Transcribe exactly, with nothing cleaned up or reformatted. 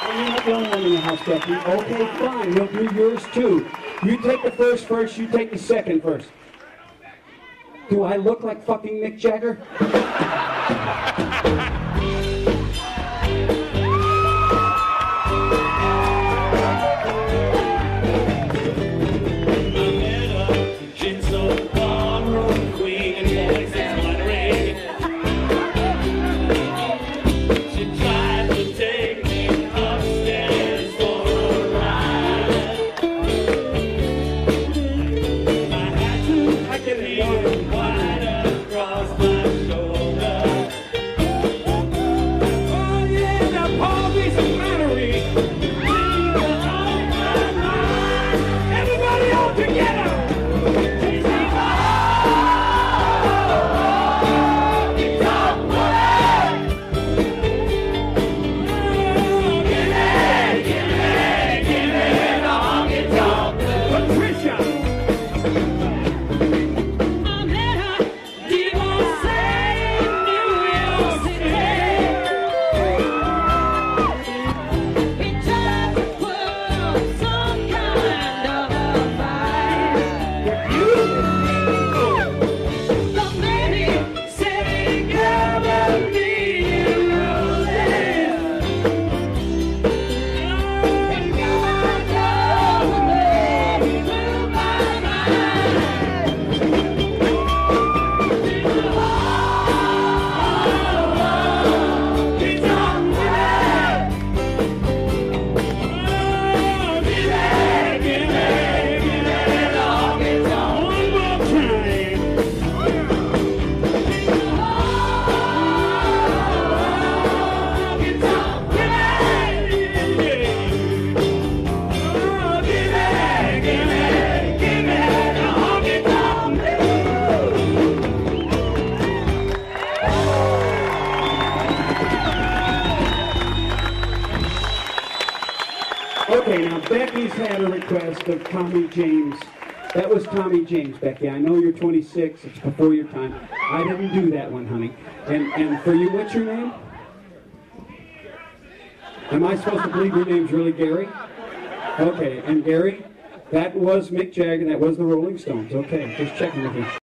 you're not the only one in the house, Becky. Okay, fine. We'll do yours too. You take the first first. You take the second first. Do I look like fucking Mick Jagger? Okay, now Becky's had a request of Tommy James. That was Tommy James, Becky. I know you're twenty-six. It's before your time. I didn't do that one, honey. And and for you, what's your name? Am I supposed to believe your name's really Gary? Okay, and Gary, that was Mick Jagger. That was the Rolling Stones. Okay, just checking with you.